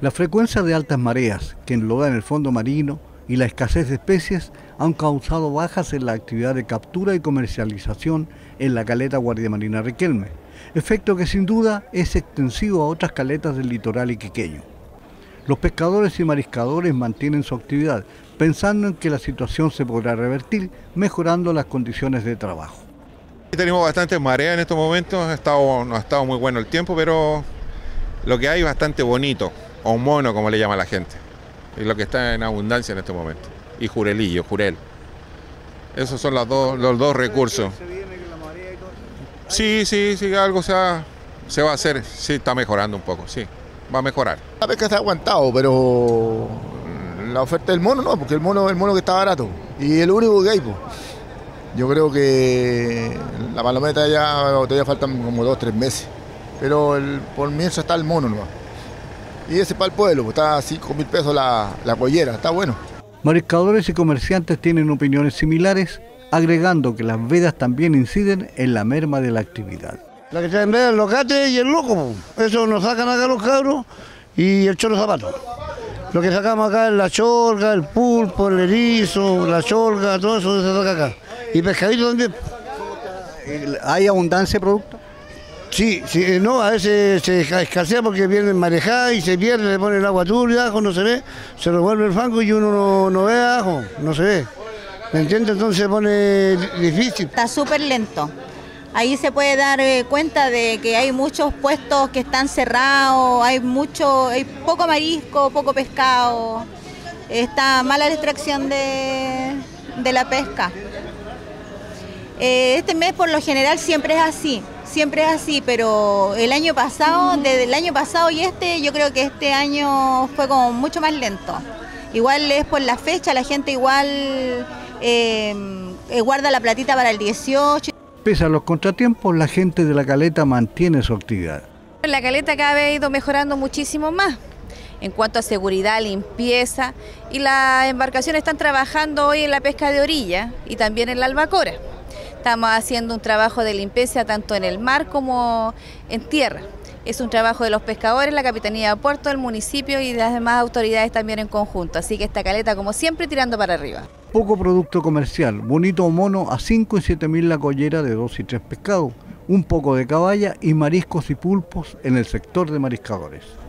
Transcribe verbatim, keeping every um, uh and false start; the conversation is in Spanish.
La frecuencia de altas mareas que enlodan el fondo marino y la escasez de especies han causado bajas en la actividad de captura y comercialización en la caleta Guardia Marina Riquelme, efecto que sin duda es extensivo a otras caletas del litoral iquiqueño. Los pescadores y mariscadores mantienen su actividad, pensando en que la situación se podrá revertir mejorando las condiciones de trabajo. Tenemos bastantes mareas en estos momentos, ha estado, no ha estado muy bueno el tiempo, pero lo que hay es bastante bonito, o mono como le llama la gente. Es lo que está en abundancia en este momento. Y jurelillo, jurel. Esos son los dos, los dos recursos. Sí, sí, sí, algo se va, se va a hacer. Sí, está mejorando un poco, sí. Va a mejorar. La pesca está aguantado, pero la oferta del mono no, porque el mono es el mono que está barato. Y el único que hay, pues. Yo creo que la palometa ya todavía faltan como dos, tres meses. Pero el, por mientras está el mono, ¿no? Y ese para el pueblo, pues está a cinco mil pesos la, la collera, está bueno. Mariscadores y comerciantes tienen opiniones similares, agregando que las vedas también inciden en la merma de la actividad. La que traen vedas, el locate y el loco, eso nos sacan acá los cabros y el choro zapato. Lo que sacamos acá es la cholga, el pulpo, el erizo, la cholga, todo eso se saca acá. Y pescadito también. ¿Hay abundancia de producto? Sí, sí, no, a veces se escasea porque viene marejada y se pierde, le ponen el agua turbia, ajo no se ve, se revuelve el fango y uno no, no ve ajo, no se ve. ¿Me entiendes? Entonces se pone difícil. Está súper lento. Ahí se puede dar cuenta de que hay muchos puestos que están cerrados, hay mucho, hay poco marisco, poco pescado. Está mala la extracción de, de la pesca. Este mes por lo general siempre es así. Siempre es así, pero el año pasado, desde el año pasado y este, yo creo que este año fue como mucho más lento. Igual es por la fecha, la gente igual eh, guarda la platita para el dieciocho. Pese a los contratiempos, la gente de la caleta mantiene su actividad. La caleta cada vez ha ido mejorando muchísimo más en cuanto a seguridad, limpieza, y las embarcaciones están trabajando hoy en la pesca de orilla y también en la albacora. Estamos haciendo un trabajo de limpieza tanto en el mar como en tierra. Es un trabajo de los pescadores, la Capitanía de Puerto, el municipio y las demás autoridades también en conjunto. Así que esta caleta, como siempre, tirando para arriba. Poco producto comercial, bonito o mono a cinco y siete mil la collera de dos y tres pescados, un poco de caballa y mariscos y pulpos en el sector de mariscadores.